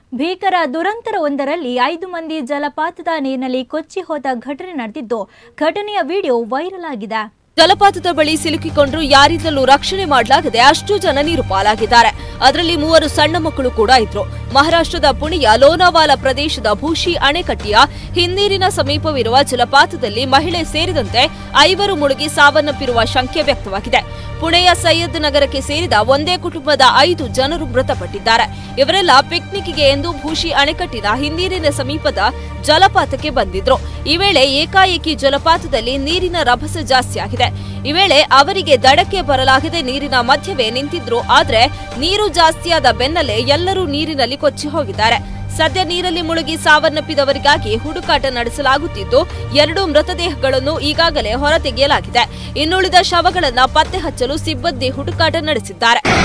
ಭೀಕರ ದುರಂತರವೊಂದರಲ್ಲಿ 5 ಮಂದಿ ಜಲಪಾತದ ನೀರಿನಲ್ಲಿ ಕೊಚ್ಚಿ ಹೋದ ಘಟನೆ ನಡೆದಿದ್ದು, ಘಟನೆಯ ವಿಡಿಯೋ ವೈರಲ್ ಆಗಿದೆ. ಜಲಪಾತದ ಬಳಿ ಸಿಲುಕಿಕೊಂಡ್ರು ಯಾರಿಂದಲೂ ರಕ್ಷಣೆ ಮಾಡಲಾಗದೆ ಅಷ್ಟು ಜನ ನೀರು ಪಾಲಾಗಿದ್ದಾರೆ. ಅದರಲ್ಲಿ 3 ಸಣ್ಣ ಮಕ್ಕಳು ಕೂಡ ಇದ್ರು. ಮಹಾರಾಷ್ಟ್ರದ ಪುಣೆಯ ಲೋನಾವಾಲಾ ಪ್ರದೇಶದ ಭೂಶಿ ಅಣೆಕಟ್ಟೆಯ ಹಿನ್ನೀರಿನ ಸಮೀಪವಿರುವ ಜಲಪಾತದಲ್ಲಿ ಮಹಿಳೆ ಸೇರಿದಂತೆ 5 ಮುಳುಗಿ ಸಾವನ್ನಪ್ಪಿರುವ ಶಂಕೆ ವ್ಯಕ್ತವಾಗಿದೆ. ಪುಣೆಯ ಸೈಯದ್ ನಗರಕ್ಕೆ ಸೇರಿದ ಒಂದೇ ಕುಟುಂಬದ 5 ಜನರು ಮೃತಪಟ್ಟಿದ್ದಾರೆ. ಇವರೆಲ್ಲ ಪಿಕ್ನಿಕ್ಗೆ ಎಂದು ಭೂಶಿ ಅಣೆಕಟ್ಟಿನ ಹಿನ್ನೀರಿನ ಸಮೀಪದ ಜಲಪಾತಕ್ಕೆ ಬಂದಿದ್ರು. ಈ ವೇಳೆ ಏಕಾಏಕಿ ಜಲಪಾತದಲ್ಲಿ ನೀರಿನ ರಭಸ ಜಾಸ್ತಿಯಾಗಿದೆ. ಈ ವೇಳೆ ಅವರಿಗೆ ದಡಕ್ಕೆ ಬರಲಾಗದೆ ನೀರಿನ ಮಧ್ಯವೇ ನಿಂತಿದ್ರು. ಆದ್ರೆ ನೀರು ಜಾಸ್ತಿಯಾದ ಬೆನ್ನಲ್ಲೇ ಎಲ್ಲರೂ ನೀರಿನಲ್ಲಿ ಕೊಚ್ಚಿ ಹೋಗಿದ್ದಾರೆ. ಸದ್ಯ ನೀರಲ್ಲಿ ಮುಳುಗಿ ಸಾವನ್ನಪ್ಪಿದವರಿಗಾಗಿ ಹುಡುಕಾಟ ನಡೆಸಲಾಗುತ್ತಿದ್ದು, 2 ಮೃತದೇಹಗಳನ್ನು ಈಗಾಗಲೇ ಹೊರತೆಗೆಯಲಾಗಿದೆ. ಇನ್ನುಳಿದ ಶವಗಳನ್ನು ಪತ್ತೆ ಹಚ್ಚಲು ಸಿಬ್ಬಂದಿ ಹುಡುಕಾಟ ನಡೆಸಿದ್ದಾರೆ.